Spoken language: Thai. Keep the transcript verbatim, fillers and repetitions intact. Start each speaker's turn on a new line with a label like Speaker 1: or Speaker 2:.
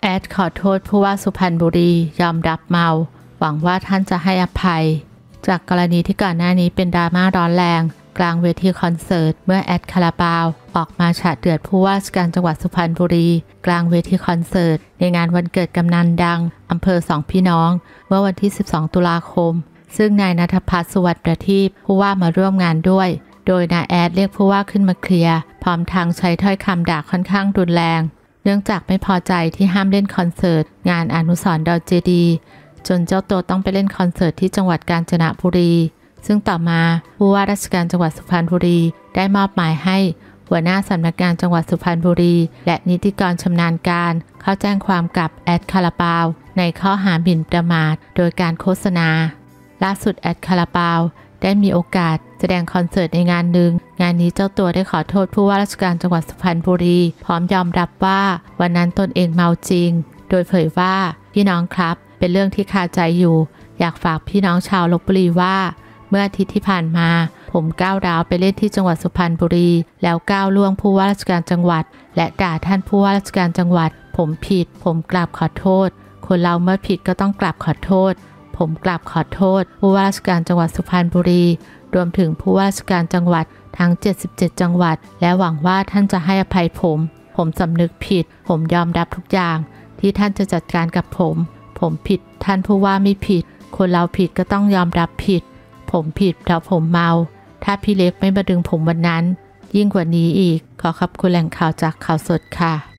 Speaker 1: แอดขอโทษผู้ว่าสุพรรณบุรียอมรับเมาหวังว่าท่านจะให้อภัยจากกรณีที่ก่อนหน้านี้เป็นดราม่าร้อนแรงกลางเวทีคอนเสิร์ตเมื่อแอดคาราบาวออกมาฉะเดือดผู้ว่าราชการจังหวัดสุพรรณบุรีกลางเวทีคอนเสิร์ตในงานวันเกิดกำนันดังอำเภอสองพี่น้องเมื่อวันที่สิบสองตุลาคมซึ่งนายณัฐพัฒน์สุวรรณประทีปผู้ว่ามาร่วมงานด้วยโดยนายแอดเรียกผู้ว่าขึ้นมาเคลียร์พร้อมทางใช้ถ้อยคำด่าค่อนข้างรุนแรงเนื่องจากไม่พอใจที่ห้ามเล่นคอนเสิร์ตงานอนุสรณ์ดอนเจดีจนเจ้าตัวต้องไปเล่นคอนเสิร์ตที่จังหวัดกาญจนบุรีซึ่งต่อมาผู้ว่าราชการจังหวัดสุพรรณบุรีได้มอบหมายให้หัวหน้าสำนักงานจังหวัดสุพรรณบุรีและนิติกรชำนาญการเข้าแจ้งความกับแอดคาราบาวในข้อหาหมิ่นประมาทโดยการโฆษณาล่าสุดแอดคาราบาวได้มีโอกาสแสดงคอนเสิร์ตในงานหนึ่งงานนี้เจ้าตัวได้ขอโทษผู้ว่าราชการจังหวัดสุพรรณบุรีพร้อมยอมรับว่าวันนั้นตนเองเมาจริงโดยเผยว่าพี่น้องครับเป็นเรื่องที่คาใจอยู่อยากฝากพี่น้องชาวลพบุรีว่าเมื่ออาทิตย์ที่ผ่านมาผมก้าวร้าวไปเล่นที่จังหวัดสุพรรณบุรีแล้วก้าวล่วงผู้ว่าราชการจังหวัดและด่าท่านผู้ว่าราชการจังหวัดผมผิดผมกราบขอโทษคนเราเมื่อผิดก็ต้องกราบขอโทษผมกราบขอโทษผู้ว่าราชการจังหวัดสุพรรณบุรีรวมถึงผู้ว่าราชการจังหวัดทั้งเจ็ดสิบเจ็ดจังหวัดและหวังว่าท่านจะให้อภัยผมผมสำนึกผิดผมยอมรับทุกอย่างที่ท่านจะจัดการกับผมผมผิดท่านผู้ว่าไม่ผิดคนเราผิดก็ต้องยอมรับผิดผมผิดเพราะผมเมาถ้าพี่เล็กไม่มาดึงผมวันนั้นยิ่งกว่านี้อีกขอขอบคุณแหล่งข่าวจากข่าวสดค่ะ